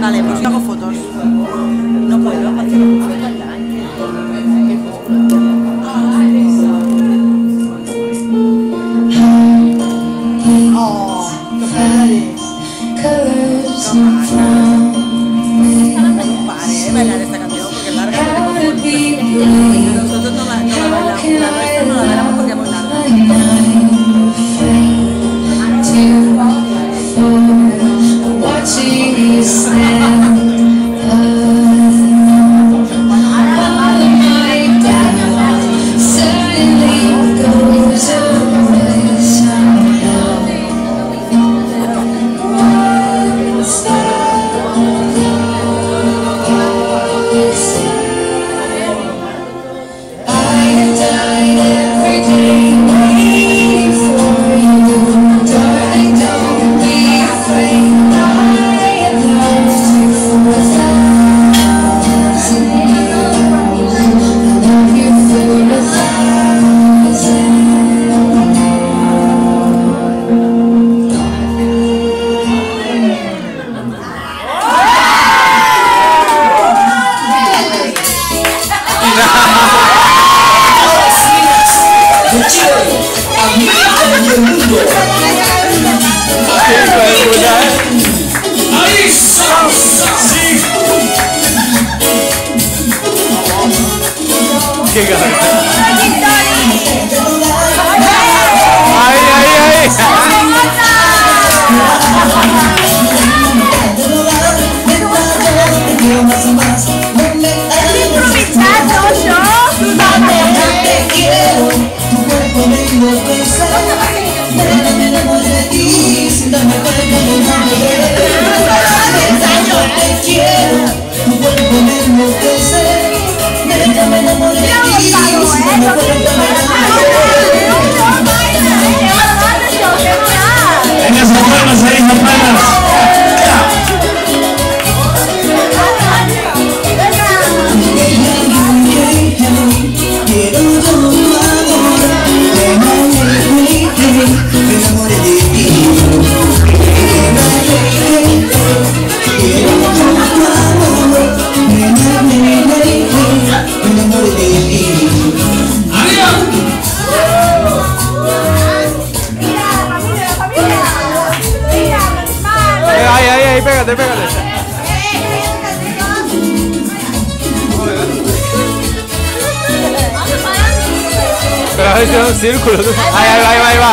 Vale, pues hago fotos. No puedo. Bailar esta canción porque es larga. Nosotros no la bailamos, la nuestra no la bailamos porque es muy larga. ¡Qué cabrón! ¡Ay, ay, ay! Venga, esas palmas ahí, esas palmas. Pégate, pégate. Pero a ver si es un círculo. Ahí va, ahí va, ahí va.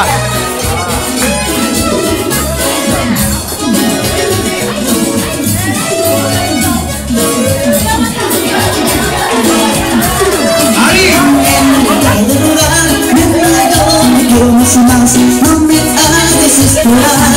No me hagas desesperar.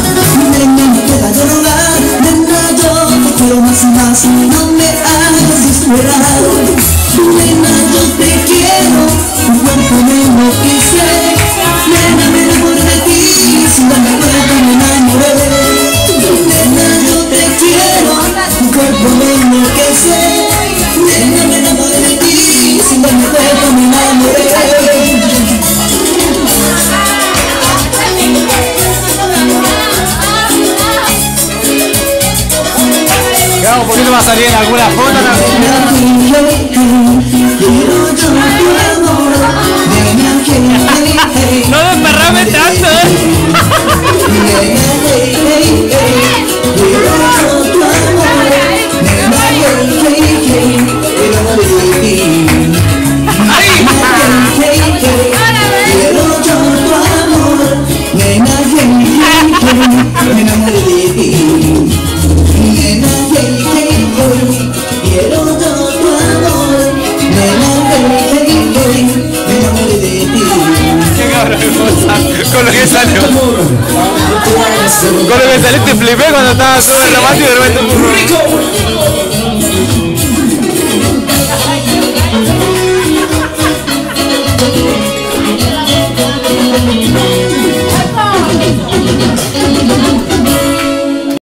No me hagas desesperar. Nena, yo te quiero, tu cuerpo me enloquece. Nena, me enamoré de ti, sin darme cuenta me enamoré. Nena, yo te quiero, tu cuerpo me enloquece. Nena, me enamoré de ti, sin darme cuenta me enamoré. Un poquito va a salir en alguna foto. No desperrame tanto, Con lo que salió. Con lo que saliste flipé cuando estaba súper romántico y de repente